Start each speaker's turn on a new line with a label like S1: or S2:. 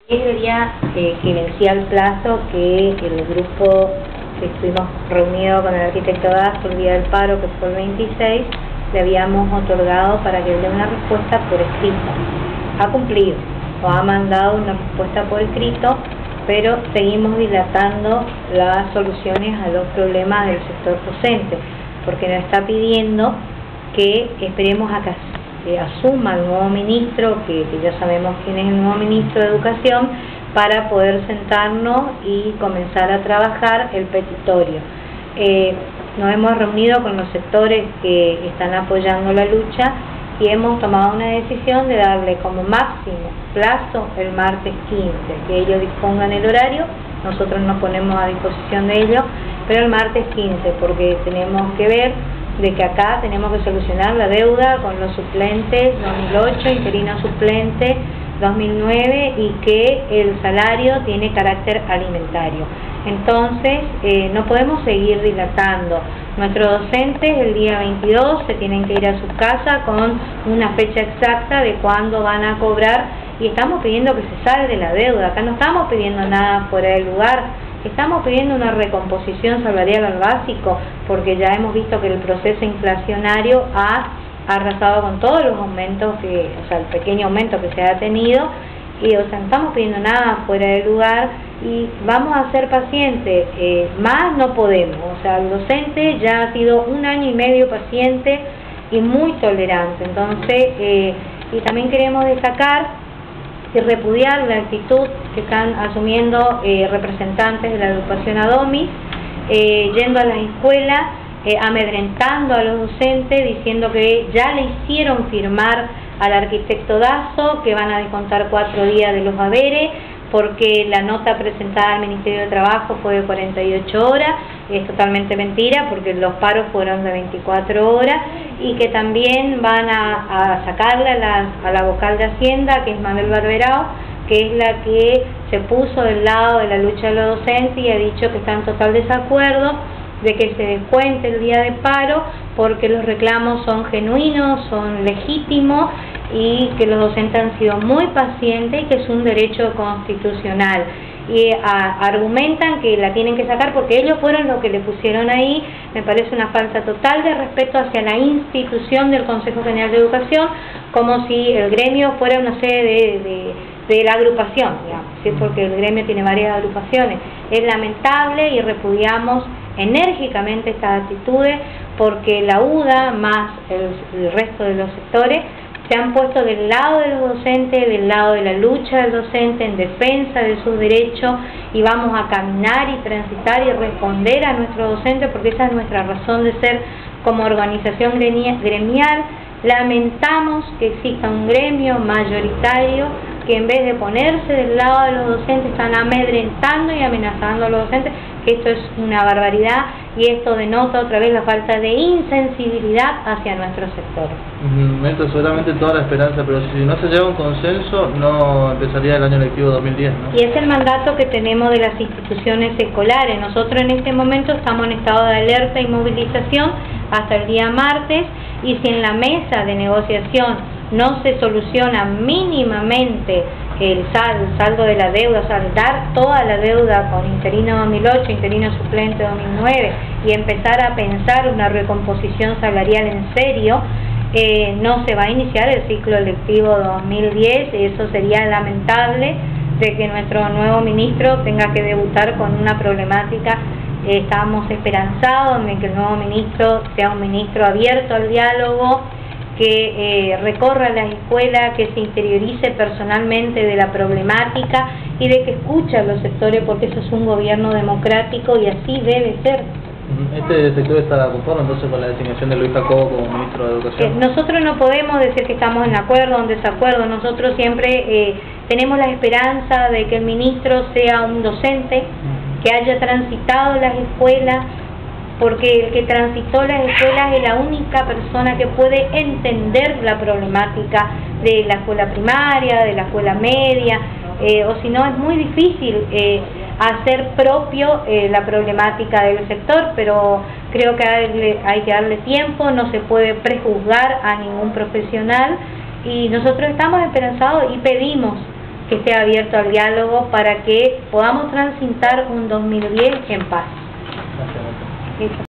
S1: El día que vencía el plazo, que el grupo que estuvimos reunidos con el arquitecto Dazo el día del paro, que fue el 26, le habíamos otorgado para que dé una respuesta por escrito. Ha cumplido, o ha mandado una respuesta por escrito, pero seguimos dilatando las soluciones a los problemas del sector docente, porque nos está pidiendo que esperemos a que asuma el nuevo ministro, que ya sabemos quién es el nuevo ministro de Educación, para poder sentarnos y comenzar a trabajar el petitorio. Nos hemos reunido con los sectores que están apoyando la lucha y hemos tomado una decisión de darle como máximo plazo el martes 15, que ellos dispongan el horario, nosotros nos ponemos a disposición de ellos, pero el martes 15, porque tenemos que ver de que acá tenemos que solucionar la deuda con los suplentes 2008, interino suplente 2009, y que el salario tiene carácter alimentario. Entonces no podemos seguir dilatando. Nuestros docentes el día 22 se tienen que ir a su casa con una fecha exacta de cuándo van a cobrar, y estamos pidiendo que se salga de la deuda. Acá no estamos pidiendo nada fuera del lugar, estamos pidiendo una recomposición salarial al básico, porque ya hemos visto que el proceso inflacionario ha arrasado con todos los aumentos, el pequeño aumento que se ha tenido, y no estamos pidiendo nada fuera del lugar y vamos a ser pacientes, más no podemos. El docente ya ha sido 1 año y medio paciente y muy tolerante. Entonces, y también queremos destacar y repudiar la actitud que están asumiendo representantes de la agrupación ADOMIS, yendo a las escuelas, amedrentando a los docentes, diciendo que ya le hicieron firmar al arquitecto Dazo que van a descontar 4 días de los haberes, porque la nota presentada al Ministerio de Trabajo fue de 48 horas, es totalmente mentira, porque los paros fueron de 24 horas, y que también van a sacarle a la vocal de Hacienda, que es Mabel Barberao, que es la que se puso del lado de la lucha de los docentes y ha dicho que está en total desacuerdo de que se descuente el día de paro, porque los reclamos son genuinos, son legítimos, y que los docentes han sido muy pacientes y que es un derecho constitucional. Y argumentan que la tienen que sacar porque ellos fueron los que le pusieron ahí. Me parece una falta total de respeto hacia la institución del Consejo General de Educación, como si el gremio fuera una sede de la agrupación, digamos, ¿sí? Porque el gremio tiene varias agrupaciones. Es lamentable y repudiamos enérgicamente estas actitudes, porque la UDA más el resto de los sectores se han puesto del lado de los docentes, del lado de la lucha del docente, en defensa de sus derechos, y vamos a caminar y transitar y responder a nuestros docentes, porque esa es nuestra razón de ser como organización gremial. Lamentamos que exista un gremio mayoritario que en vez de ponerse del lado de los docentes están amedrentando y amenazando a los docentes, que esto es una barbaridad, y esto denota otra vez la falta de insensibilidad hacia nuestro sector.
S2: Esto seguramente toda la esperanza, pero si no se llega a un consenso no empezaría el año lectivo 2010, ¿no?
S1: Y es el mandato que tenemos de las instituciones escolares. Nosotros en este momento estamos en estado de alerta y movilización hasta el día martes, y si en la mesa de negociación no se soluciona mínimamente el saldo de la deuda, saldar toda la deuda con interino 2008, interino suplente 2009, y empezar a pensar una recomposición salarial en serio, no se va a iniciar el ciclo lectivo 2010. Eso sería lamentable, de que nuestro nuevo ministro tenga que debutar con una problemática. Estamos esperanzados en que el nuevo ministro sea un ministro abierto al diálogo, que recorra las escuelas, que se interiorice personalmente de la problemática y de que escuche a los sectores, porque eso es un gobierno democrático y así debe ser.
S2: ¿Este sector está conforme entonces con la designación de Luis Jacobo como ministro de Educación?
S1: Nosotros no podemos decir que estamos en acuerdo o en desacuerdo. Nosotros siempre tenemos la esperanza de que el ministro sea un docente, que haya transitado las escuelas, porque el que transitó las escuelas es la única persona que puede entender la problemática de la escuela primaria, de la escuela media, o si no es muy difícil hacer propio la problemática del sector, pero creo que hay que darle tiempo, no se puede prejuzgar a ningún profesional, y nosotros estamos esperanzados y pedimos que esté abierto al diálogo para que podamos transitar un 2010 en paz.
S2: Gracias.
S1: Listo.